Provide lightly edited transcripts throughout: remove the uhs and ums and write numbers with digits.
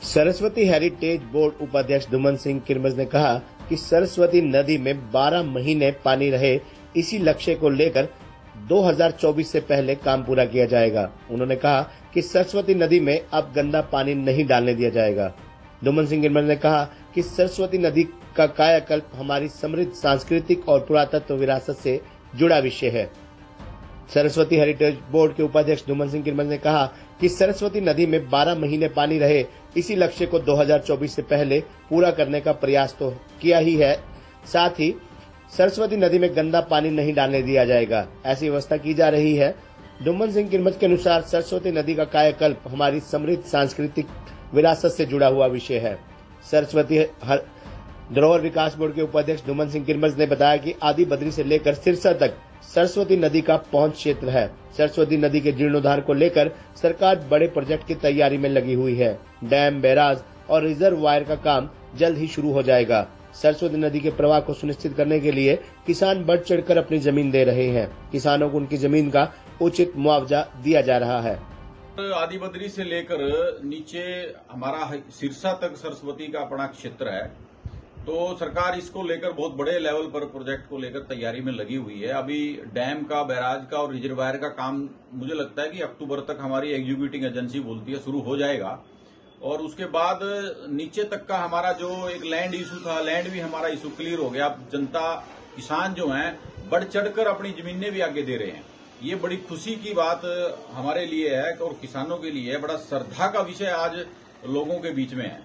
Saraswati heritage board उपाध्यक्ष दुमन सिंह किरमज ने कहा कि सरस्वती नदी में 12 महीने पानी रहे, इसी लक्ष्य को लेकर 2024 से पहले काम पूरा किया जाएगा। उन्होंने कहा कि सरस्वती नदी में अब गंदा पानी नहीं डालने दिया जाएगा। दुमन सिंह किरमज ने कहा कि सरस्वती नदी का कायाकल्प हमारी समृद्ध सांस्कृतिक और पुरातत्व विरासत से जुड़ा विषय है। सरस्वती हेरिटेज बोर्ड के उपाध्यक्ष दुमन सिंह किरमज ने कहा कि सरस्वती नदी में 12 महीने पानी रहे, इसी लक्ष्य को 2024 से पहले पूरा करने का प्रयास तो किया ही है, साथ ही सरस्वती नदी में गंदा पानी नहीं डालने दिया जाएगा, ऐसी व्यवस्था की जा रही है। दुमन सिंह किरमज के अनुसार सरस्वती नदी का कायाकल्प हमारी समृद्ध सांस्कृतिक विरासत से जुड़ा हुआ विषय है। सरस्वती धरोहर विकास बोर्ड के उपाध्यक्ष दुमन सिंह किरमज ने बताया कि आदि बद्री से लेकर सिरसा तक सरस्वती नदी का पहुंच क्षेत्र है। सरस्वती नदी के जीर्णोद्धार को लेकर सरकार बड़े प्रोजेक्ट की तैयारी में लगी हुई है। डैम, बैराज और रिजर्वायर का काम जल्द ही शुरू हो जाएगा। सरस्वती नदी के प्रवाह को सुनिश्चित करने के लिए किसान बढ़ चढ़कर अपनी जमीन दे रहे हैं। किसानों को उनकी जमीन का उचित मुआवजा दिया जा रहा है। आदि बद्री से लेकर नीचे हमारा सिरसा तक सरस्वती का अपना क्षेत्र है, तो सरकार इसको लेकर बहुत बड़े लेवल पर प्रोजेक्ट को लेकर तैयारी में लगी हुई है। अभी डैम का, बैराज का और रिजर्वायर का काम मुझे लगता है कि अक्टूबर तक हमारी एग्जीक्यूटिंग एजेंसी बोलती है शुरू हो जाएगा, और उसके बाद नीचे तक का हमारा जो एक लैंड इशू था, लैंड भी हमारा इशू क्लियर हो गया। जनता, किसान जो हैं बढ़ चढ़कर अपनी जमीनें भी आगे दे रहे हैं। ये बड़ी खुशी की बात हमारे लिए है और किसानों के लिए है। बड़ा श्रद्धा का विषय आज लोगों के बीच में है।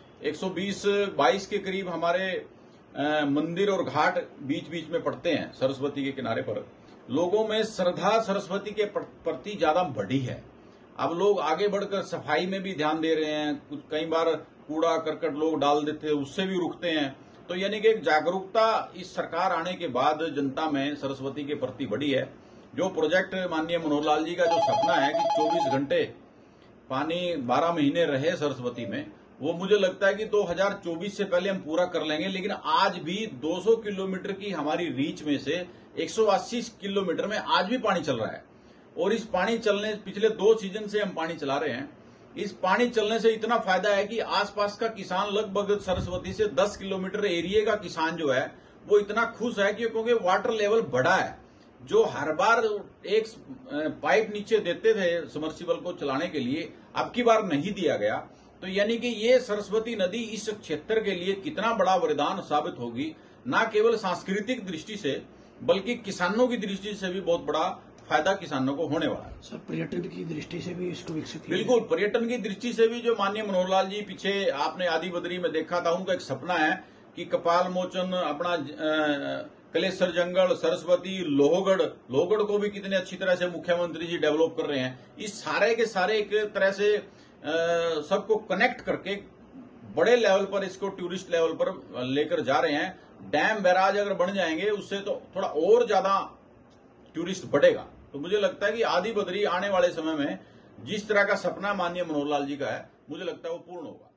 120-22 के करीब हमारे मंदिर और घाट बीच बीच में पड़ते हैं सरस्वती के किनारे पर। लोगों में श्रद्धा सरस्वती के प्रति ज्यादा बढ़ी है। अब लोग आगे बढ़कर सफाई में भी ध्यान दे रहे हैं। कुछ कई बार कूड़ा करकट लोग डाल देते हैं, उससे भी रुकते हैं। तो यानी कि एक जागरूकता इस सरकार आने के बाद जनता में सरस्वती के प्रति बढ़ी है। जो प्रोजेक्ट माननीय मनोहर लाल जी का जो सपना है कि 24 घंटे पानी 12 महीने रहे सरस्वती में, वो मुझे लगता है कि 2024 से पहले हम पूरा कर लेंगे। लेकिन आज भी 200 किलोमीटर की हमारी रीच में से 180 किलोमीटर में आज भी पानी चल रहा है, और इस पानी चलने पिछले 2 सीजन से हम पानी चला रहे हैं। इस पानी चलने से इतना फायदा है कि आसपास का किसान, लगभग सरस्वती से 10 किलोमीटर एरिया का किसान जो है वो इतना खुश है कि क्योंकि वाटर लेवल बढ़ा है। जो हर बार एक पाइप नीचे देते थे सबमर्सिबल को चलाने के लिए, अब की बार नहीं दिया गया। तो यानी कि ये सरस्वती नदी इस क्षेत्र के लिए कितना बड़ा वरदान साबित होगी, न केवल सांस्कृतिक दृष्टि से बल्कि किसानों की दृष्टि से भी बहुत बड़ा फायदा किसानों को होने वाला है। सर, पर्यटन की दृष्टि से भी इसको विकसित किया। बिल्कुल, पर्यटन की दृष्टि से भी जो माननीय मनोहर लाल जी पीछे आपने आदि बद्री में देखा था, उनका एक सपना है कि कपाल मोचन, अपना कलेश्वर जंगल, सरस्वती, लोहगढ़ को भी कितने अच्छी तरह से मुख्यमंत्री जी डेवलप कर रहे हैं। इस सारे के सारे एक तरह से सबको कनेक्ट करके बड़े लेवल पर इसको टूरिस्ट लेवल पर लेकर जा रहे हैं। डैम, बैराज अगर बन जाएंगे उससे तो थोड़ा और ज्यादा टूरिस्ट बढ़ेगा। तो मुझे लगता है कि आदि बद्री आने वाले समय में जिस तरह का सपना माननीय मनोहर लाल जी का है, मुझे लगता है वो पूर्ण होगा।